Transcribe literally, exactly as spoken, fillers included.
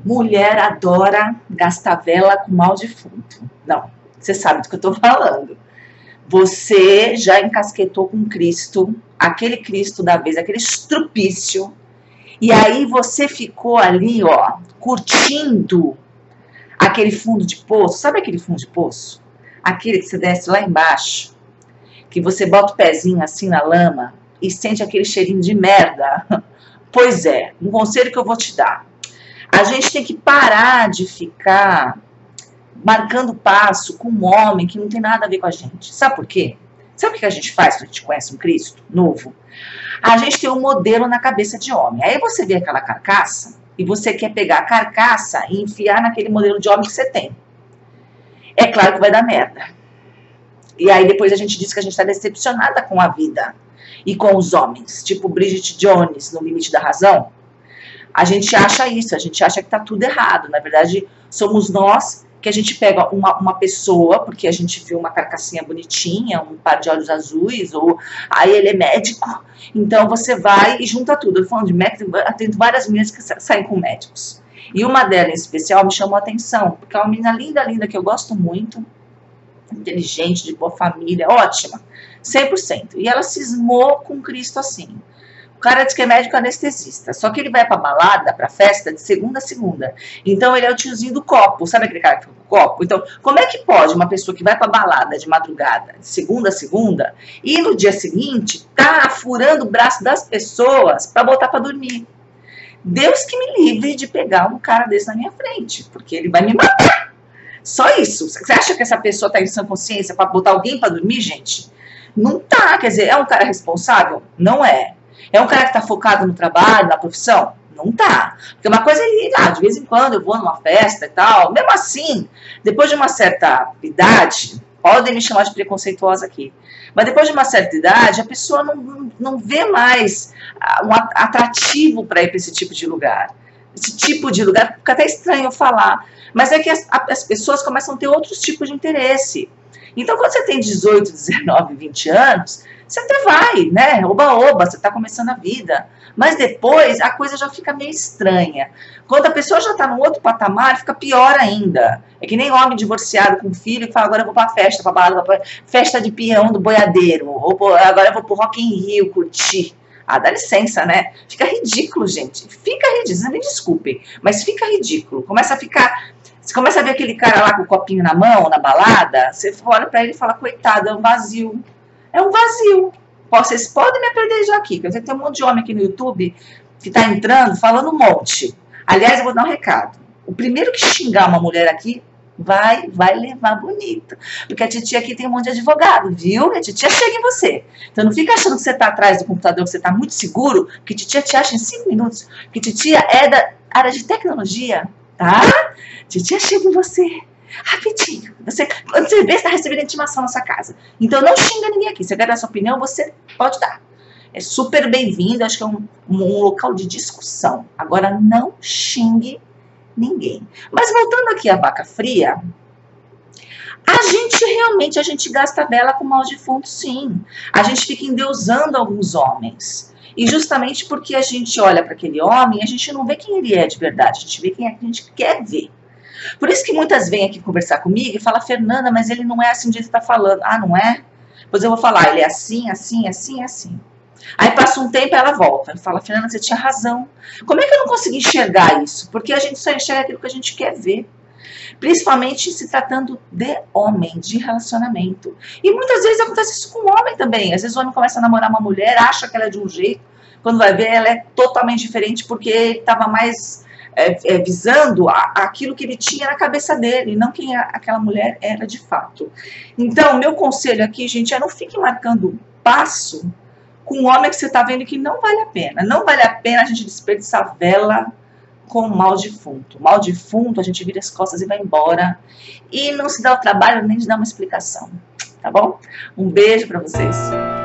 Mulher adora gastar vela com mal defunto. Não, você sabe do que eu tô falando. Você já encasquetou com Cristo, aquele Cristo da vez, aquele estrupício, e aí você ficou ali, ó, curtindo aquele fundo de poço. Sabe aquele fundo de poço? Aquele que você desce lá embaixo, que você bota o pezinho assim na lama e sente aquele cheirinho de merda. Pois é, um conselho que eu vou te dar. A gente tem que parar de ficar marcando passo com um homem que não tem nada a ver com a gente. Sabe por quê? Sabe o que a gente faz quando a gente conhece um Cristo novo? A gente tem um modelo na cabeça de homem. Aí você vê aquela carcaça e você quer pegar a carcaça e enfiar naquele modelo de homem que você tem. É claro que vai dar merda. E aí depois a gente diz que a gente está decepcionada com a vida e com os homens. Tipo Bridget Jones, no Limite da Razão. A gente acha isso, a gente acha que tá tudo errado. Na verdade, somos nós que a gente pega uma, uma pessoa, porque a gente viu uma carcassinha bonitinha, um par de olhos azuis, ou aí ele é médico, então você vai e junta tudo. Eu tô falando de médico, atendo várias meninas que sa saem com médicos. E uma delas em especial me chamou a atenção, porque é uma menina linda, linda, que eu gosto muito, inteligente, de boa família, ótima, cem por cento. E ela cismou com Cristo assim. O cara diz que é médico anestesista, só que ele vai pra balada, pra festa, de segunda a segunda. Então ele é o tiozinho do copo, sabe aquele cara que fica com o copo? Então, como é que pode uma pessoa que vai pra balada de madrugada, de segunda a segunda, e no dia seguinte tá furando o braço das pessoas pra botar pra dormir? Deus que me livre de pegar um cara desse na minha frente, porque ele vai me matar. Só isso. Você acha que essa pessoa tá em sã consciência pra botar alguém pra dormir, gente? Não tá, quer dizer, é um cara responsável? Não é. É um cara que está focado no trabalho, na profissão? Não tá. Porque uma coisa é ir lá, de vez em quando eu vou numa festa e tal. Mesmo assim, depois de uma certa idade, podem me chamar de preconceituosa aqui, mas depois de uma certa idade, a pessoa não, não, não vê mais um atrativo para ir para esse tipo de lugar. Esse tipo de lugar, fica até estranho falar, mas é que as, as pessoas começam a ter outros tipos de interesse. Então, quando você tem dezoito, dezenove, vinte anos, você até vai, né? Oba-oba, você está começando a vida. Mas depois a coisa já fica meio estranha. Quando a pessoa já está num outro patamar, fica pior ainda. É que nem homem divorciado com filho que fala, agora eu vou pra festa, pra balada, pra festa de peão do boiadeiro. Ou agora eu vou pro Rock in Rio curtir. Ah, dá licença, né? Fica ridículo, gente. Fica ridículo, me desculpem, mas fica ridículo. Começa a ficar... Você começa a ver aquele cara lá com o copinho na mão, na balada, você olha pra ele e fala, coitado, é um vazio. É um vazio. Vocês podem me aprender já aqui, porque tem um monte de homem aqui no YouTube que tá entrando falando um monte. Aliás, eu vou dar um recado. O primeiro que xingar uma mulher aqui, vai, vai levar bonito. Porque a titia aqui tem um monte de advogado, viu? A titia chega em você. Então não fica achando que você tá atrás do computador, que você tá muito seguro, que a titia te acha em cinco minutos. Que titia é da área de tecnologia, tá? Titia chega em você. Rapidinho. Você, quando você vê, você está recebendo intimação na sua casa. Então não xinga ninguém aqui. Se você quer dar sua opinião, você pode dar. É super bem-vindo. Acho que é um, um local de discussão. Agora não xingue ninguém. Mas voltando aqui à vaca fria, a gente realmente a gente gasta vela com mal defunto, sim. A gente fica endeusando alguns homens. E justamente porque a gente olha para aquele homem, a gente não vê quem ele é de verdade. A gente vê quem é que a gente quer ver. Por isso que muitas vêm aqui conversar comigo e falam, Fernanda, mas ele não é assim de você está falando. Ah, não é? Pois eu vou falar, ele é assim, assim, assim, assim. Aí passa um tempo e ela volta. E fala, Fernanda, você tinha razão. Como é que eu não consegui enxergar isso? Porque a gente só enxerga aquilo que a gente quer ver. Principalmente se tratando de homem, de relacionamento. E muitas vezes acontece isso com o homem também. Às vezes o homem começa a namorar uma mulher, acha que ela é de um jeito. Quando vai ver, ela é totalmente diferente porque ele estava mais... É, é, visando a, aquilo que ele tinha na cabeça dele, não quem a, aquela mulher era de fato. Então, meu conselho aqui, gente, é não fique marcando passo com um homem que você está vendo que não vale a pena. Não vale a pena a gente desperdiçar vela com mal defunto. Mal defunto, a gente vira as costas e vai embora. E não se dá o trabalho nem de dar uma explicação. Tá bom? Um beijo para vocês.